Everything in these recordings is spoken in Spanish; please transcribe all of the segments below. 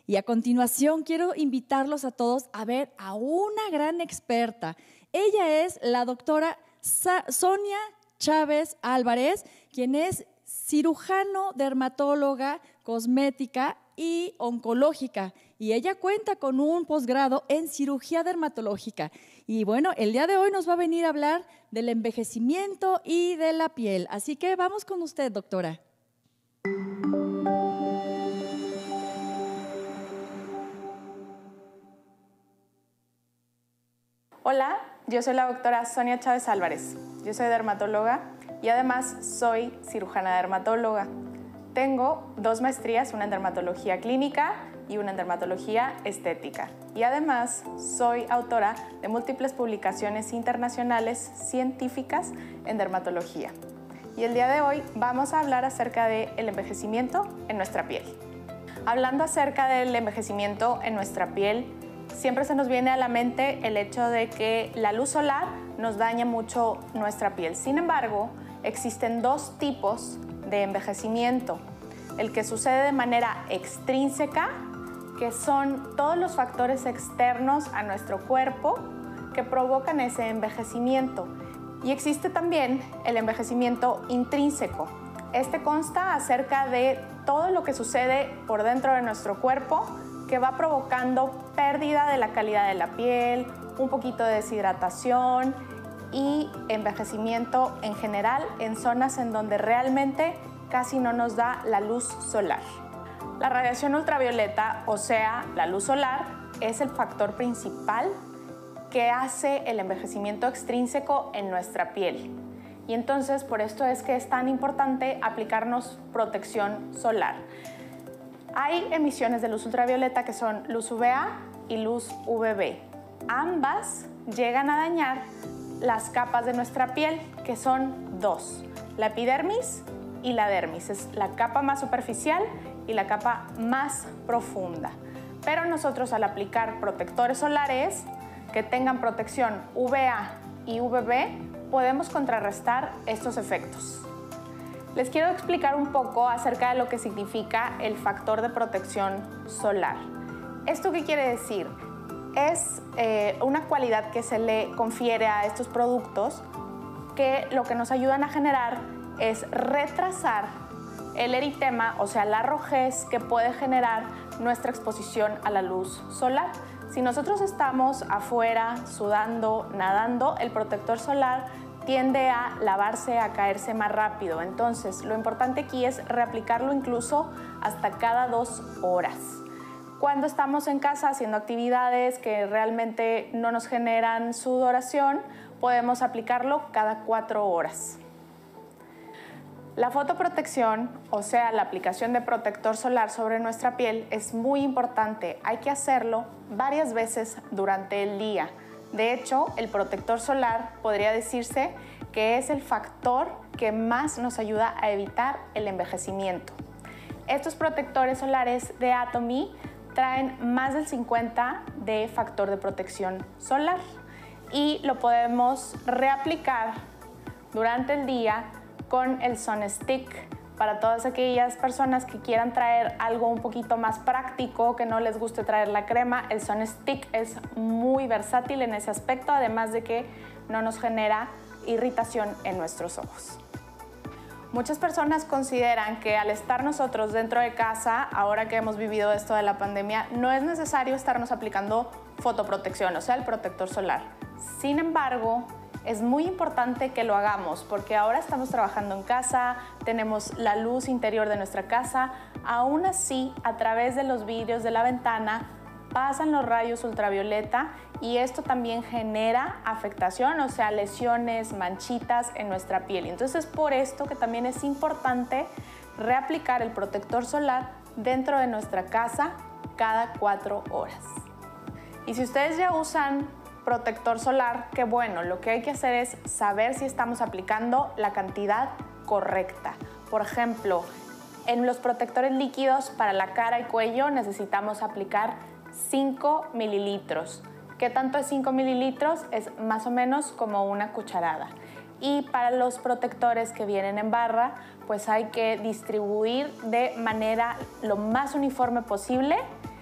Y a continuación quiero invitarlos a todos a ver a una gran experta. Ella es la doctora Sonia Chávez Álvarez, quien es cirujano, dermatóloga, cosmética y oncológica. Y ella cuenta con un posgrado en cirugía dermatológica. Y bueno, el día de hoy nos va a venir a hablar del envejecimiento y de la piel. Así que vamos con usted, doctora. Hola, yo soy la doctora Sonia Chávez Álvarez. Yo soy dermatóloga y además soy cirujana dermatóloga. Tengo 2 maestrías, una en dermatología clínica y una en dermatología estética. Y además soy autora de múltiples publicaciones internacionales científicas en dermatología. Y el día de hoy vamos a hablar acerca del envejecimiento en nuestra piel. Hablando acerca del envejecimiento en nuestra piel, siempre se nos viene a la mente el hecho de que la luz solar nos daña mucho nuestra piel. Sin embargo, existen 2 tipos de envejecimiento. El que sucede de manera extrínseca, que son todos los factores externos a nuestro cuerpo que provocan ese envejecimiento. Y existe también el envejecimiento intrínseco. Este consta acerca de todo lo que sucede por dentro de nuestro cuerpo que va provocando pérdida de la calidad de la piel, un poquito de deshidratación y envejecimiento en general en zonas en donde realmente casi no nos da la luz solar. La radiación ultravioleta, o sea, la luz solar, es el factor principal que hace el envejecimiento extrínseco en nuestra piel. Y entonces, por esto es que es tan importante aplicarnos protección solar. Hay emisiones de luz ultravioleta que son luz UVA y luz UVB. Ambas llegan a dañar las capas de nuestra piel, que son 2, la epidermis y la dermis. Es la capa más superficial y la capa más profunda. Pero nosotros, al aplicar protectores solares que tengan protección UVA y UVB, podemos contrarrestar estos efectos. Les quiero explicar un poco acerca de lo que significa el factor de protección solar. ¿Esto qué quiere decir? Es una cualidad que se le confiere a estos productos que lo que nos ayudan a generar es retrasar el eritema, o sea, la rojez que puede generar nuestra exposición a la luz solar. Si nosotros estamos afuera sudando, nadando, el protector solar tiende a lavarse, a caerse más rápido. Entonces, lo importante aquí es reaplicarlo incluso hasta cada 2 horas. Cuando estamos en casa haciendo actividades que realmente no nos generan sudoración, podemos aplicarlo cada 4 horas. La fotoprotección, o sea, la aplicación de protector solar sobre nuestra piel, es muy importante. Hay que hacerlo varias veces durante el día. De hecho, el protector solar podría decirse que es el factor que más nos ayuda a evitar el envejecimiento. Estos protectores solares de Atomy traen más del 50 de factor de protección solar y lo podemos reaplicar durante el día con el Sun Stick. Para todas aquellas personas que quieran traer algo un poquito más práctico, que no les guste traer la crema, el Sun Stick es muy versátil en ese aspecto, además de que no nos genera irritación en nuestros ojos. Muchas personas consideran que al estar nosotros dentro de casa, ahora que hemos vivido esto de la pandemia, no es necesario estarnos aplicando fotoprotección, o sea, el protector solar. Sin embargo, es muy importante que lo hagamos porque ahora estamos trabajando en casa, tenemos la luz interior de nuestra casa, aún así a través de los vidrios de la ventana pasan los rayos ultravioleta y esto también genera afectación, o sea, lesiones, manchitas en nuestra piel. Entonces, por esto que también es importante reaplicar el protector solar dentro de nuestra casa cada 4 horas. Y si ustedes ya usan protector solar, qué bueno, lo que hay que hacer es saber si estamos aplicando la cantidad correcta. Por ejemplo, en los protectores líquidos para la cara y cuello necesitamos aplicar 5 mililitros. ¿Qué tanto es 5 mililitros? Es más o menos como una cucharada. Y para los protectores que vienen en barra, pues hay que distribuir de manera lo más uniforme posible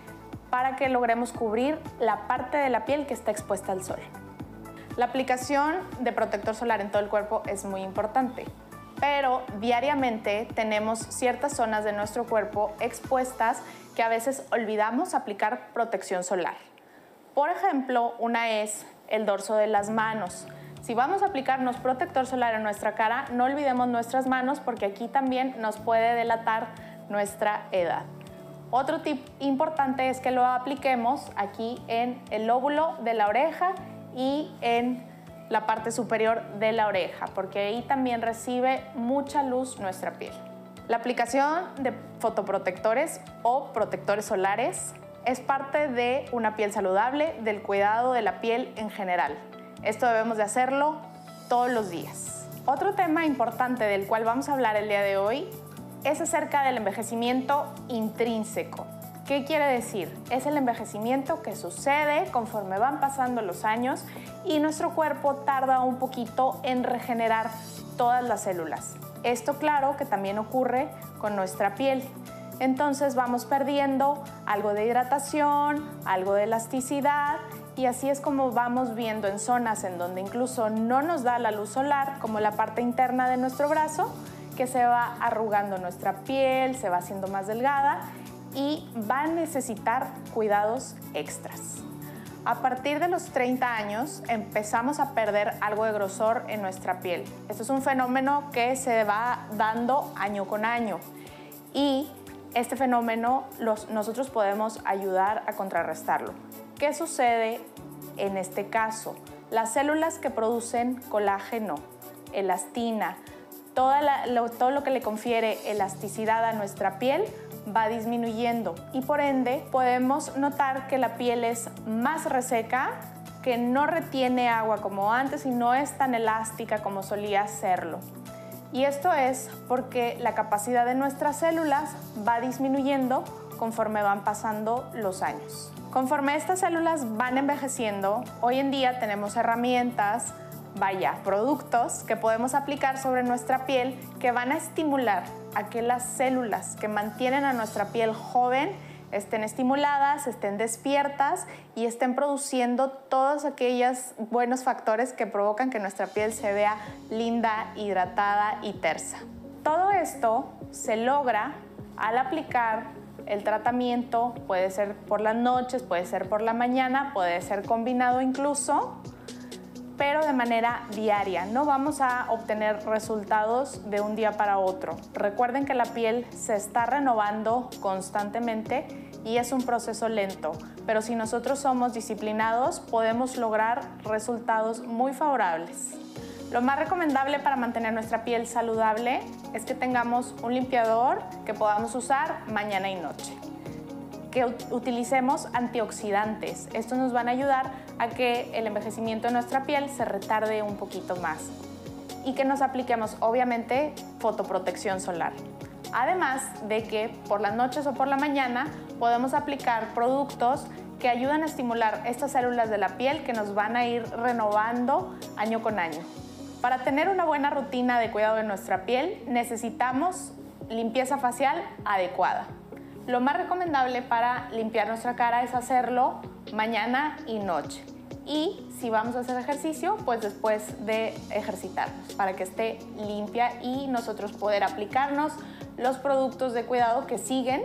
para que logremos cubrir la parte de la piel que está expuesta al sol. La aplicación de protector solar en todo el cuerpo es muy importante, pero diariamente tenemos ciertas zonas de nuestro cuerpo expuestas que a veces olvidamos aplicar protección solar. Por ejemplo, una es el dorso de las manos. Si vamos a aplicarnos protector solar en nuestra cara, no olvidemos nuestras manos porque aquí también nos puede delatar nuestra edad. Otro tip importante es que lo apliquemos aquí en el lóbulo de la oreja y en la parte superior de la oreja, porque ahí también recibe mucha luz nuestra piel. La aplicación de fotoprotectores o protectores solares es parte de una piel saludable, del cuidado de la piel en general. Esto debemos de hacerlo todos los días. Otro tema importante del cual vamos a hablar el día de hoy es acerca del envejecimiento intrínseco. ¿Qué quiere decir? Es el envejecimiento que sucede conforme van pasando los años y nuestro cuerpo tarda un poquito en regenerar todas las células. Esto, claro, que también ocurre con nuestra piel. Entonces vamos perdiendo algo de hidratación, algo de elasticidad y así es como vamos viendo en zonas en donde incluso no nos da la luz solar, como la parte interna de nuestro brazo, que se va arrugando nuestra piel, se va haciendo más delgada y va a necesitar cuidados extras. A partir de los 30 años empezamos a perder algo de grosor en nuestra piel. Esto es un fenómeno que se va dando año con año y este fenómeno nosotros podemos ayudar a contrarrestarlo. ¿Qué sucede en este caso? Las células que producen colágeno, elastina, todo lo que le confiere elasticidad a nuestra piel va disminuyendo y por ende podemos notar que la piel es más reseca, que no retiene agua como antes y no es tan elástica como solía serlo. Y esto es porque la capacidad de nuestras células va disminuyendo conforme van pasando los años. Conforme estas células van envejeciendo, hoy en día tenemos herramientas, productos que podemos aplicar sobre nuestra piel que van a estimular a que las células que mantienen a nuestra piel joven estén estimuladas, estén despiertas y estén produciendo todos aquellos buenos factores que provocan que nuestra piel se vea linda, hidratada y tersa. Todo esto se logra al aplicar el tratamiento, puede ser por las noches, puede ser por la mañana, puede ser combinado incluso, pero de manera diaria. No vamos a obtener resultados de un día para otro. Recuerden que la piel se está renovando constantemente y es un proceso lento, pero si nosotros somos disciplinados, podemos lograr resultados muy favorables. Lo más recomendable para mantener nuestra piel saludable es que tengamos un limpiador que podamos usar mañana y noche. Que utilicemos antioxidantes. Estos nos van a ayudar a que el envejecimiento de nuestra piel se retarde un poquito más y que nos apliquemos, obviamente, fotoprotección solar. Además de que por las noches o por la mañana podemos aplicar productos que ayudan a estimular estas células de la piel que nos van a ir renovando año con año. Para tener una buena rutina de cuidado de nuestra piel necesitamos limpieza facial adecuada. Lo más recomendable para limpiar nuestra cara es hacerlo mañana y noche. Y si vamos a hacer ejercicio, pues después de ejercitarnos, para que esté limpia y nosotros poder aplicarnos los productos de cuidado que siguen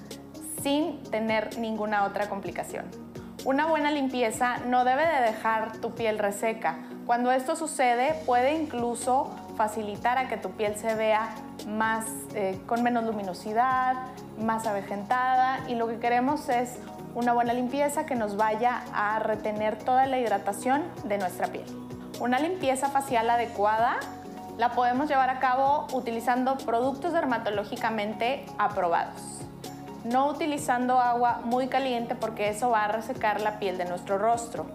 sin tener ninguna otra complicación. Una buena limpieza no debe de dejar tu piel reseca. Cuando esto sucede, puede incluso facilitar a que tu piel se vea más, con menos luminosidad, más avejentada y lo que queremos es una buena limpieza que nos vaya a retener toda la hidratación de nuestra piel. Una limpieza facial adecuada la podemos llevar a cabo utilizando productos dermatológicamente aprobados. No utilizando agua muy caliente porque eso va a resecar la piel de nuestro rostro.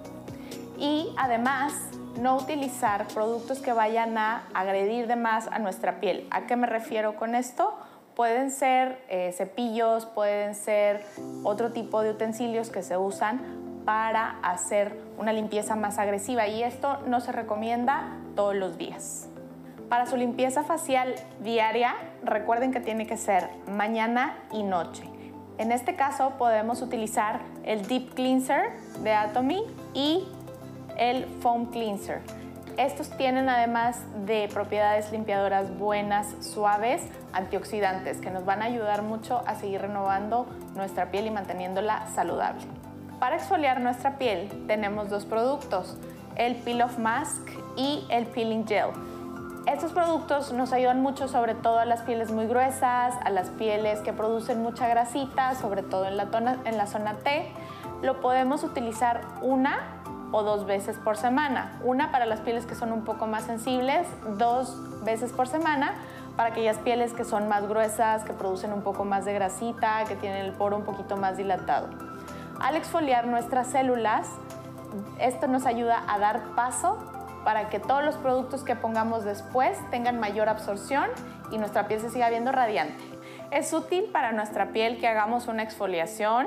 Y además, no utilizar productos que vayan a agredir de más a nuestra piel. ¿A qué me refiero con esto? Pueden ser cepillos, pueden ser otro tipo de utensilios que se usan para hacer una limpieza más agresiva y esto no se recomienda todos los días. Para su limpieza facial diaria, recuerden que tiene que ser mañana y noche. En este caso podemos utilizar el Deep Cleanser de Atomy y el Foam Cleanser. Estos tienen además de propiedades limpiadoras buenas, suaves, antioxidantes, que nos van a ayudar mucho a seguir renovando nuestra piel y manteniéndola saludable. Para exfoliar nuestra piel tenemos dos productos, el Peel Off Mask y el Peeling Gel. Estos productos nos ayudan mucho, sobre todo a las pieles muy gruesas, a las pieles que producen mucha grasita, sobre todo en la zona T. Lo podemos utilizar una o dos veces por semana. Una para las pieles que son un poco más sensibles, 2 veces por semana para aquellas pieles que son más gruesas, que producen un poco más de grasita, que tienen el poro un poquito más dilatado. Al exfoliar nuestras células, esto nos ayuda a dar paso para que todos los productos que pongamos después tengan mayor absorción y nuestra piel se siga viendo radiante. Es útil para nuestra piel que hagamos una exfoliación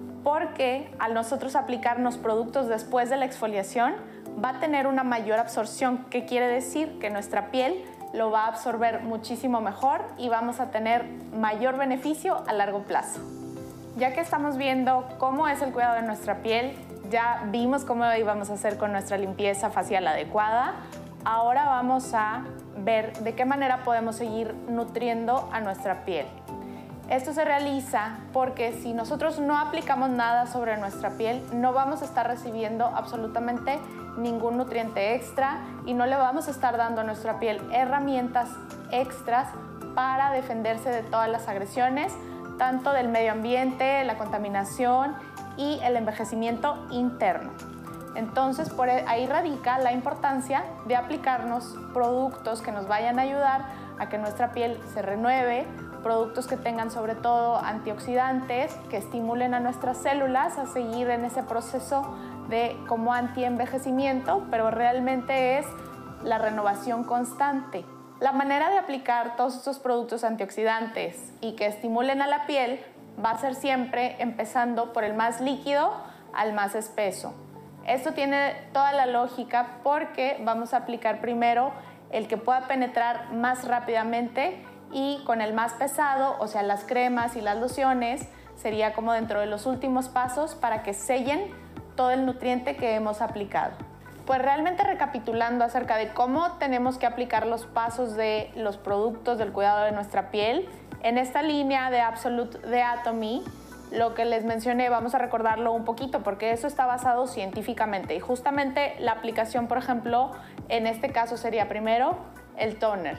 porque al nosotros aplicarnos productos después de la exfoliación va a tener una mayor absorción, que quiere decir que nuestra piel lo va a absorber muchísimo mejor y vamos a tener mayor beneficio a largo plazo. Ya que estamos viendo cómo es el cuidado de nuestra piel, ya vimos cómo íbamos a hacer con nuestra limpieza facial adecuada, ahora vamos a ver de qué manera podemos seguir nutriendo a nuestra piel. Esto se realiza porque si nosotros no aplicamos nada sobre nuestra piel, no vamos a estar recibiendo absolutamente ningún nutriente extra y no le vamos a estar dando a nuestra piel herramientas extras para defenderse de todas las agresiones, tanto del medio ambiente, la contaminación y el envejecimiento interno. Entonces, por ahí radica la importancia de aplicarnos productos que nos vayan a ayudar a que nuestra piel se renueve, productos que tengan sobre todo antioxidantes, que estimulen a nuestras células a seguir en ese proceso de como anti-envejecimiento, pero realmente es la renovación constante. La manera de aplicar todos estos productos antioxidantes y que estimulen a la piel va a ser siempre empezando por el más líquido al más espeso. Esto tiene toda la lógica porque vamos a aplicar primero el que pueda penetrar más rápidamente y con el más pesado, o sea, las cremas y las lociones, sería como dentro de los últimos pasos para que sellen todo el nutriente que hemos aplicado. Pues realmente recapitulando acerca de cómo tenemos que aplicar los pasos de los productos del cuidado de nuestra piel, en esta línea de Absolute de Atomy, lo que les mencioné, vamos a recordarlo un poquito porque eso está basado científicamente y justamente la aplicación, por ejemplo, en este caso sería primero el toner,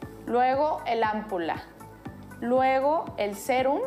luego el ámpula, luego el serum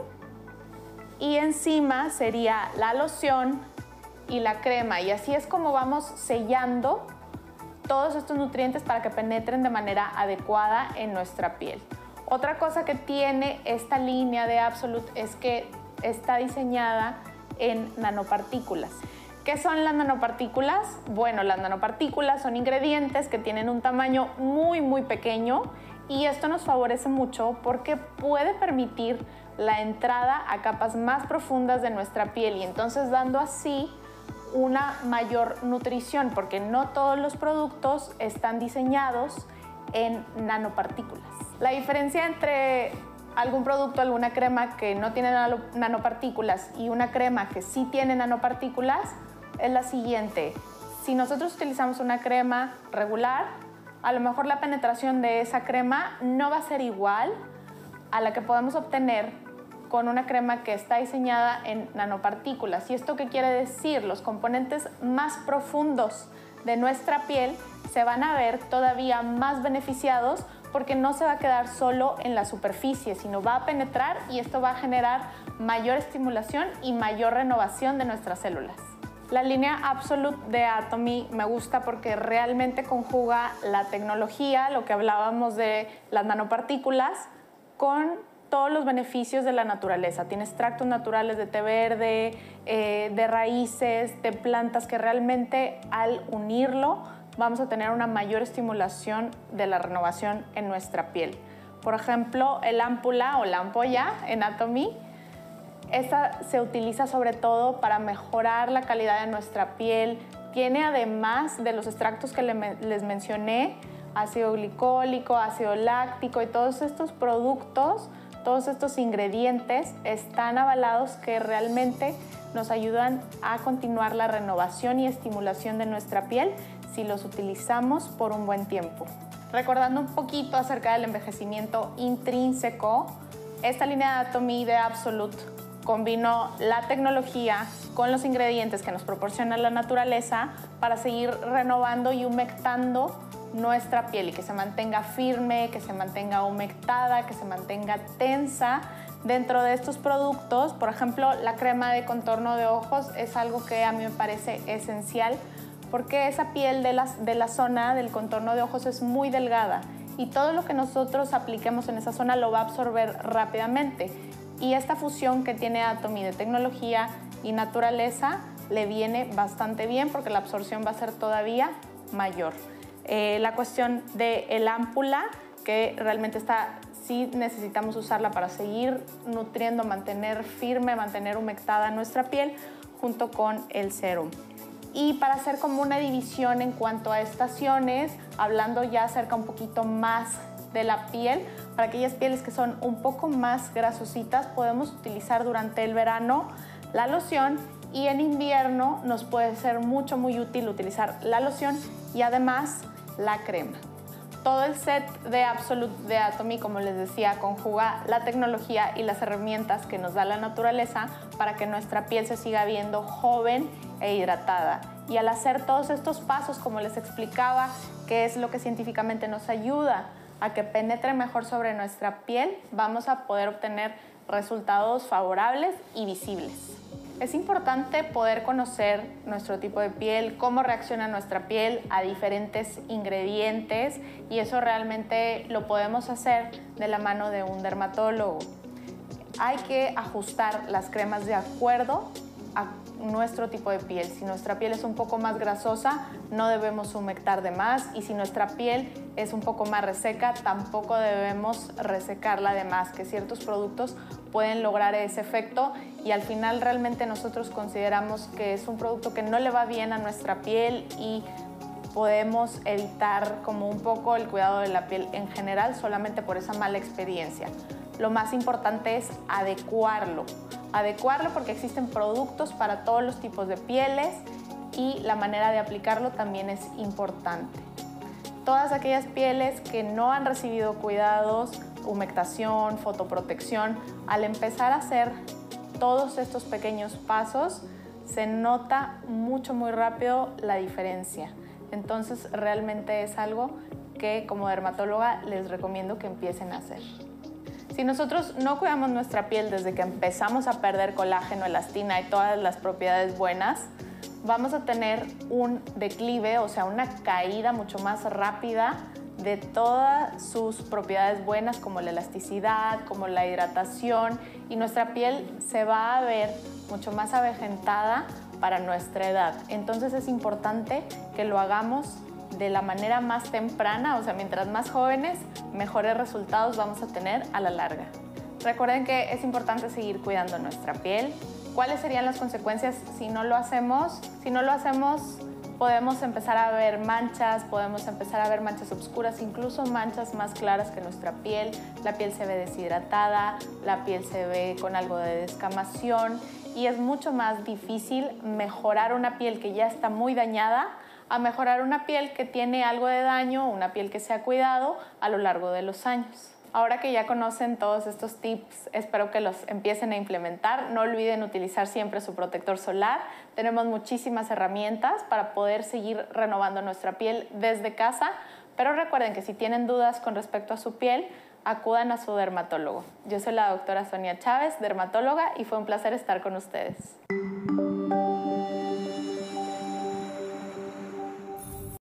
y encima sería la loción y la crema, y así es como vamos sellando todos estos nutrientes para que penetren de manera adecuada en nuestra piel. Otra cosa que tiene esta línea de Absolute es que está diseñada en nanopartículas. ¿Qué son las nanopartículas? Bueno, las nanopartículas son ingredientes que tienen un tamaño muy pequeño y esto nos favorece mucho porque puede permitir la entrada a capas más profundas de nuestra piel y entonces dando así una mayor nutrición porque no todos los productos están diseñados en nanopartículas. La diferencia entre algún producto, alguna crema que no tiene nanopartículas y una crema que sí tiene nanopartículas es la siguiente. Si nosotros utilizamos una crema regular, a lo mejor la penetración de esa crema no va a ser igual a la que podemos obtener con una crema que está diseñada en nanopartículas. ¿Y esto qué quiere decir? Los componentes más profundos de nuestra piel se van a ver todavía más beneficiados porque no se va a quedar solo en la superficie, sino va a penetrar y esto va a generar mayor estimulación y mayor renovación de nuestras células. La línea Absolute de Atomy me gusta porque realmente conjuga la tecnología, lo que hablábamos de las nanopartículas, con todos los beneficios de la naturaleza. Tiene extractos naturales de té verde, de raíces, de plantas que realmente al unirlo vamos a tener una mayor estimulación de la renovación en nuestra piel. Por ejemplo, el ámpula o la ampolla en Atomy, esta se utiliza sobre todo para mejorar la calidad de nuestra piel. Tiene además de los extractos que les mencioné, ácido glicólico, ácido láctico y todos estos productos Todos estos ingredientes están avalados que realmente nos ayudan a continuar la renovación y estimulación de nuestra piel si los utilizamos por un buen tiempo. Recordando un poquito acerca del envejecimiento intrínseco, esta línea de Atomy de Absolute combinó la tecnología con los ingredientes que nos proporciona la naturaleza para seguir renovando y humectando nuestra piel y que se mantenga firme, que se mantenga humectada, que se mantenga tensa. Dentro de estos productos, por ejemplo, la crema de contorno de ojos es algo que a mí me parece esencial porque esa piel de la zona del contorno de ojos es muy delgada y todo lo que nosotros apliquemos en esa zona lo va a absorber rápidamente. Y esta fusión que tiene Atomy de tecnología y naturaleza le viene bastante bien porque la absorción va a ser todavía mayor. La cuestión del ámpula, que realmente sí necesitamos usarla para seguir nutriendo, mantener firme, mantener humectada nuestra piel junto con el serum. Y para hacer como una división en cuanto a estaciones, hablando ya acerca un poquito más de la piel, para aquellas pieles que son un poco más grasositas, podemos utilizar durante el verano la loción y en invierno nos puede ser muy útil utilizar la loción y además la crema. Todo el set de Absolute de Atomy, como les decía, conjuga la tecnología y las herramientas que nos da la naturaleza para que nuestra piel se siga viendo joven e hidratada. Y al hacer todos estos pasos, como les explicaba, que es lo que científicamente nos ayuda a que penetre mejor sobre nuestra piel, vamos a poder obtener resultados favorables y visibles. Es importante poder conocer nuestro tipo de piel, cómo reacciona nuestra piel a diferentes ingredientes y eso realmente lo podemos hacer de la mano de un dermatólogo. Hay que ajustar las cremas de acuerdo a nuestro tipo de piel. Si nuestra piel es un poco más grasosa, no debemos humectar de más y si nuestra piel es un poco más reseca, tampoco debemos resecarla de más, que ciertos productos pueden lograr ese efecto y al final realmente nosotros consideramos que es un producto que no le va bien a nuestra piel y podemos evitar como un poco el cuidado de la piel en general solamente por esa mala experiencia. Lo más importante es adecuarlo porque existen productos para todos los tipos de pieles y la manera de aplicarlo también es importante. Todas aquellas pieles que no han recibido cuidados, humectación, fotoprotección, al empezar a hacer todos estos pequeños pasos, se nota muy rápido la diferencia. Entonces realmente es algo que como dermatóloga les recomiendo que empiecen a hacer. Si nosotros no cuidamos nuestra piel desde que empezamos a perder colágeno, elastina y todas las propiedades buenas, vamos a tener un declive, o sea, una caída mucho más rápida de todas sus propiedades buenas como la elasticidad, como la hidratación y nuestra piel se va a ver mucho más avejentada para nuestra edad. Entonces es importante que lo hagamos de la manera más temprana, o sea, mientras más jóvenes, mejores resultados vamos a tener a la larga. Recuerden que es importante seguir cuidando nuestra piel. ¿Cuáles serían las consecuencias si no lo hacemos? Si no lo hacemos, podemos empezar a ver manchas, podemos empezar a ver manchas oscuras, incluso manchas más claras que nuestra piel. La piel se ve deshidratada, la piel se ve con algo de descamación y es mucho más difícil mejorar una piel que ya está muy dañada a mejorar una piel que tiene algo de daño, una piel que se ha cuidado a lo largo de los años. Ahora que ya conocen todos estos tips, espero que los empiecen a implementar. No olviden utilizar siempre su protector solar. Tenemos muchísimas herramientas para poder seguir renovando nuestra piel desde casa, pero recuerden que si tienen dudas con respecto a su piel, acudan a su dermatólogo. Yo soy la doctora Sonia Chávez, dermatóloga, y fue un placer estar con ustedes.